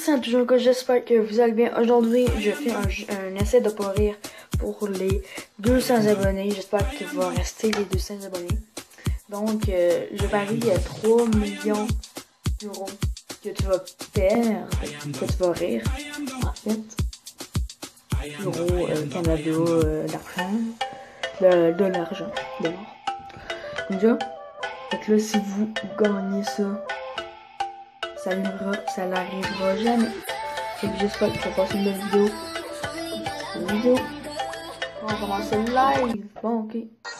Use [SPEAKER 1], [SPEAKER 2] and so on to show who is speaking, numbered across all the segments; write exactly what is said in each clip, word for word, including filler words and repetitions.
[SPEAKER 1] salut toujours que j'espère que vous allez bien. Aujourd'hui, je fais un, un essai de pas rire pour les deux cents abonnés. J'espère qu'il va rester les deux cents abonnés. Donc, euh, je parie à trois millions d'euros que tu vas perdre, que tu vas rire, en fait. Euros, euh, Canada, euh, d'argent, de, de l'argent, de l'or. Déjà, fait que là, si vous gagnez ça, ça n'arrivera, ça n'arrivera jamais. Fait que j'espère que tu vas passer une bonne vidéo. Une vidéo. On va commencer le live. Bon, ok.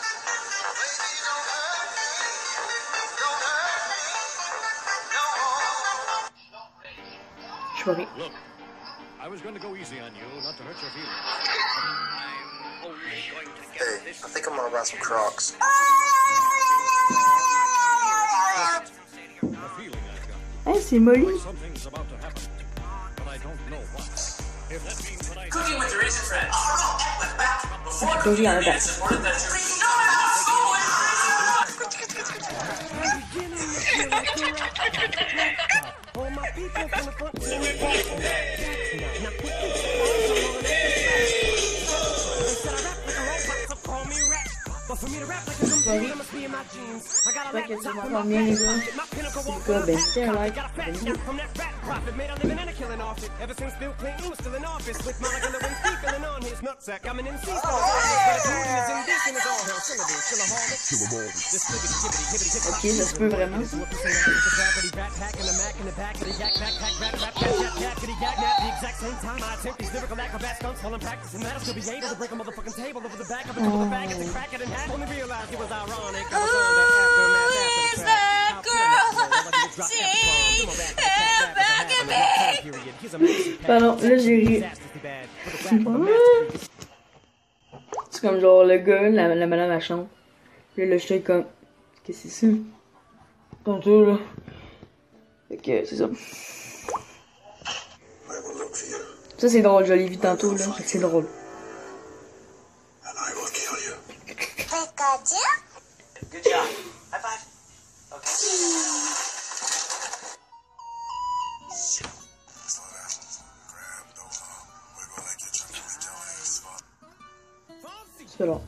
[SPEAKER 1] Je vais rire.
[SPEAKER 2] I was going to go easy on you, not to hurt your feelings.
[SPEAKER 3] Hey, I think I'm gonna buy some Crocs.
[SPEAKER 1] Hey, c'est Molly.
[SPEAKER 2] Something's about to happen, but I don't know what. If that means that I
[SPEAKER 4] Cooking with your recent friends. Oh no, went back before
[SPEAKER 1] Go
[SPEAKER 4] cooking
[SPEAKER 1] on the back.
[SPEAKER 4] is important that you
[SPEAKER 1] J'espère que tu m'entends bien les gars. Si le cas, ben c'est un like. Abonnez-vous. Ok, ça se peut vraiment. Pardon, là j'ai ri. C'est comme genre le gars, la, la madame elle chante. Puis là, je suis comme, qu'est-ce que c'est ça? Tantôt là. Fait que c'est ça. Ça c'est drôle, je l'ai vu tantôt là. Fait que c'est drôle.
[SPEAKER 4] Good job. High five. Okay.
[SPEAKER 1] C'est long.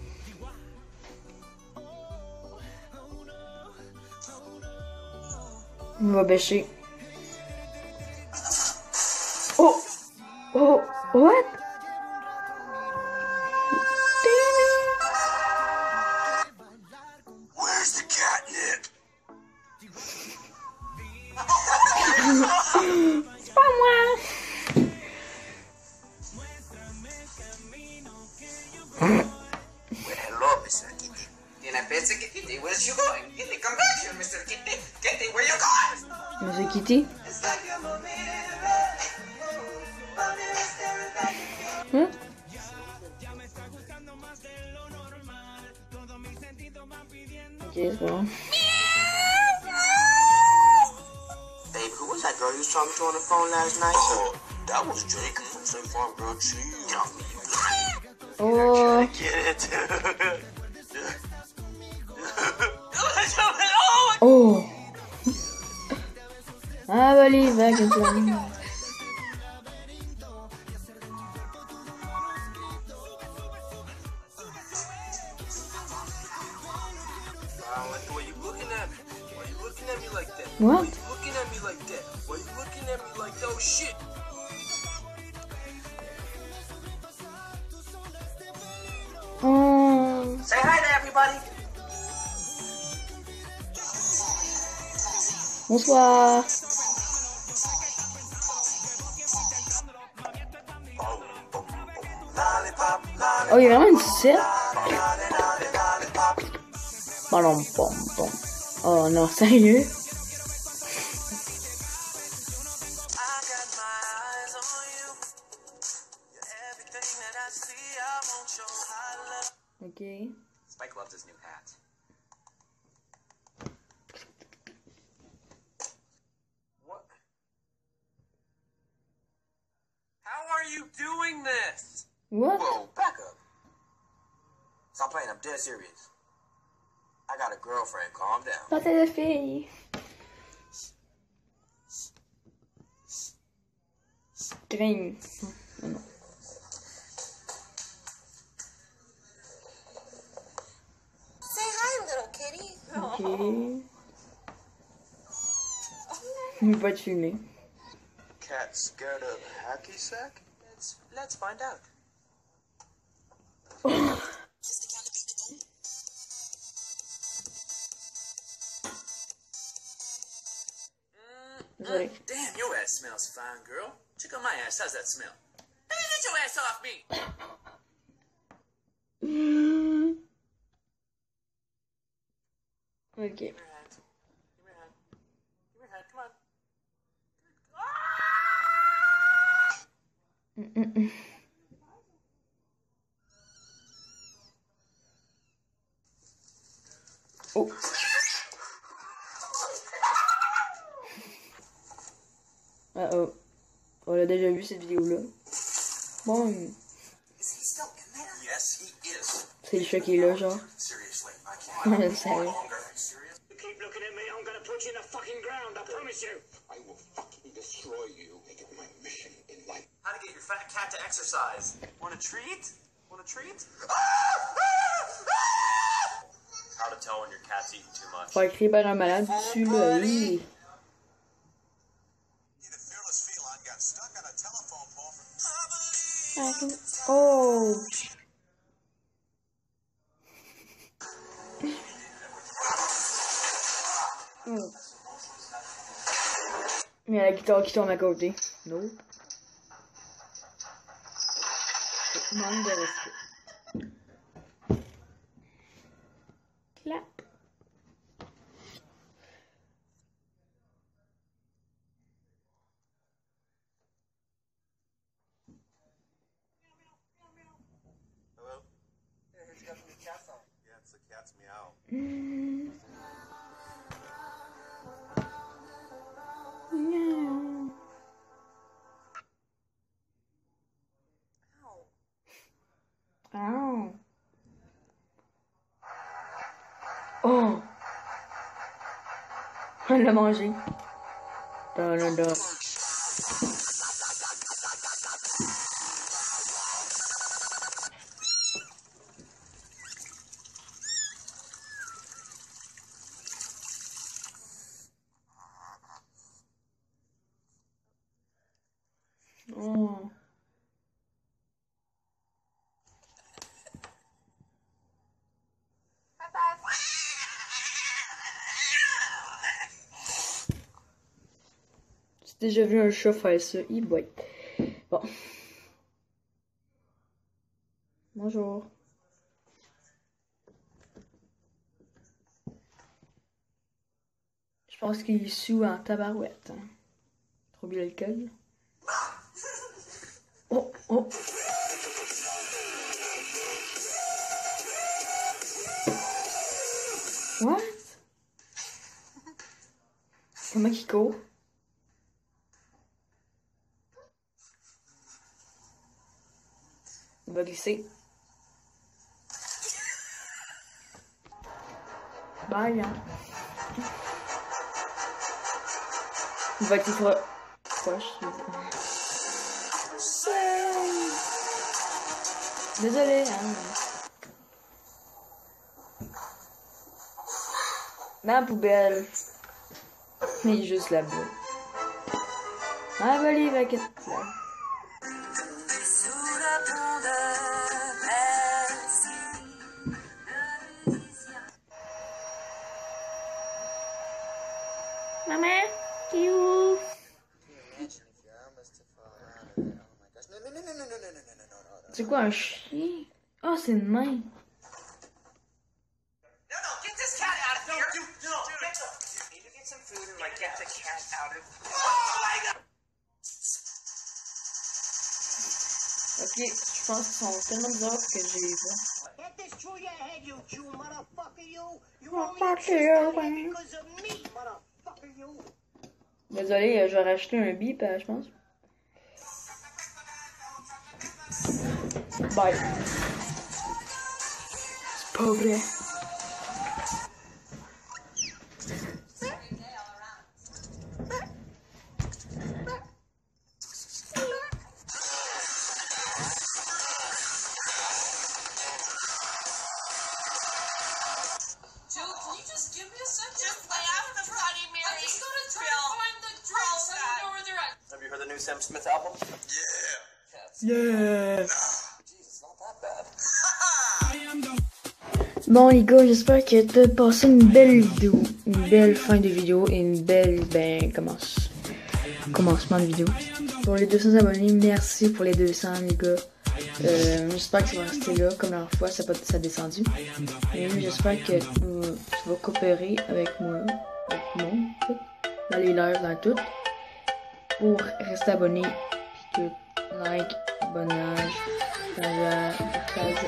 [SPEAKER 1] On va bêcher. Oh! Oh! What?
[SPEAKER 3] Where's the catnip?
[SPEAKER 1] C'est pas moi!
[SPEAKER 4] Hello, Mister Kitty. Tiene pese que Kitty. Where's you going? Kitty, come back here, Mister Kitty. Kitty, where you going?
[SPEAKER 1] Monsieur Kitty? Hein? Ok, c'est bon.
[SPEAKER 3] Babe, who was that girl you was talking to on the phone last night? Oh, that was Jacob from State Farm Girl Cheese.
[SPEAKER 1] Oh!
[SPEAKER 3] Get it?
[SPEAKER 1] Oh! I believe I can fly.
[SPEAKER 3] I like the way you looking at me. Why you looking at me like that?
[SPEAKER 1] What?
[SPEAKER 3] Why you looking at me like that? Why you looking at me like that? Oh shit!
[SPEAKER 1] Oh!
[SPEAKER 4] Say hi to everybody.
[SPEAKER 1] Bonsoir! Oh, il y a vraiment une sucette? Bon, bon, bon. Oh non, sérieux? Ok.
[SPEAKER 4] Spike loves his new hat. What? How are you doing this?
[SPEAKER 1] What?
[SPEAKER 3] Whoa, back up. Stop playing, I'm dead serious. I got a girlfriend, calm down.
[SPEAKER 1] Pas de fille. craigne. Non, non.
[SPEAKER 5] Say hi, little kitty.
[SPEAKER 1] Ok. Il va être filmé.
[SPEAKER 3] Cat scared of hacky sack? Let's let's find out.
[SPEAKER 1] Désolé.
[SPEAKER 4] Damn, your ass smells fine, girl. Check out my ass. How's that smell? Hey, get your ass off me!
[SPEAKER 1] Ok.
[SPEAKER 4] Give me your hand. Give me your hand. Give me your hand. Come on.
[SPEAKER 1] Mm, mm, mm. Oh. Ah oh. On l'a déjà vu cette vidéo-là. Bon.
[SPEAKER 4] Is he still in there? Yes, he is.
[SPEAKER 1] C'est le chat qui est là, genre.
[SPEAKER 4] Seriously, I can't.
[SPEAKER 1] Ouais, c'est vrai.
[SPEAKER 4] Serious?
[SPEAKER 6] You keep looking at me, I'm gonna put you in the fucking ground, I promise you.
[SPEAKER 7] I will fucking destroy you. Make it my mission in life.
[SPEAKER 4] How to get your fat cat to exercise. Want a treat? Want a treat? How to tell when your cat's eating too much.
[SPEAKER 1] Faire crier par un malade dessus, là. Oui.
[SPEAKER 2] The fearless feline got stuck on a telephone pole for
[SPEAKER 1] I can... Oh. Oh. Il y a la guitare qui tourne à côté. Non. Manque de respect. Clap.
[SPEAKER 3] Hello? Yeah, here's got from the cat phone. Yeah, it's the cat's meow.
[SPEAKER 1] Mm. No. Ow. Oh. On l'a mangé. Da, da, da. Oh. J'ai déjà vu un chat faire ça. Il boit. Bon. Bonjour. Je pense qu'il est sous en tabarouette. Hein. Trop bien l'alcool. Oh, oh. What? Comment il court? Il va glisser. Bye, hein. Il va être pro... proche. Désolé, hein. Ma poubelle. Il est juste là-bas. Ah, bah, il va quitter là. Maman, t'es où? C'est quoi un chien? Oh, c'est une main.
[SPEAKER 4] No, no, get this cat out of here! No, no, get the... You need to get some food and, like, get the cat out of... Oh, my God!
[SPEAKER 1] Ok, je pense qu'ils sont tellement bizarres que j'ai vu.
[SPEAKER 6] Get this through your head, you Jew motherfucker, you! You
[SPEAKER 1] Oh,
[SPEAKER 6] only
[SPEAKER 1] fuck
[SPEAKER 6] exist
[SPEAKER 1] you,
[SPEAKER 6] out here
[SPEAKER 1] man.
[SPEAKER 6] because of me, motherfucker, you!
[SPEAKER 1] Désolé, je vais racheter un bip, je pense. Bye. C'est pas vrai. Yeah! Bon les gars, j'espère que t'as passé une belle vidéo, une belle fin de vidéo et une belle, ben, commence, commencement de vidéo. Pour les deux cents abonnés, merci pour les deux cents les gars. Euh, j'espère que ça va rester là, comme la dernière fois, ça a, ça a descendu. Et j'espère que euh, tu vas coopérer avec moi, avec moi, tout, dans les lives, dans tout, pour rester abonné, puis que like, abonnage, partage, partage.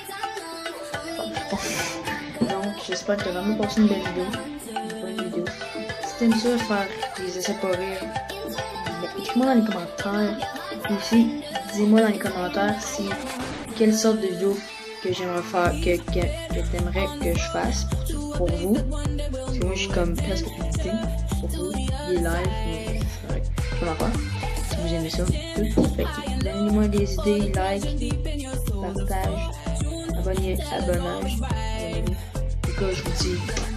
[SPEAKER 1] Donc, j'espère que tu as vraiment passé une belle vidéo. Une bonne vidéo. Si t'aimes ça, faire des essais pour rire, ben, écris-moi dans les commentaires. Et aussi, dis-moi dans les commentaires si quelle sorte de vidéo que j'aimerais faire, que, que, que t'aimerais que je fasse pour, pour vous. Parce que moi, je suis comme presque édité pour vous. Des lives, mais je peux en faire. Si vous aimez ça, tout. Fait que donnez-moi des idées, like, partage. Abonnez, abonnage, abonnez-vous. En tout cas, je vous dis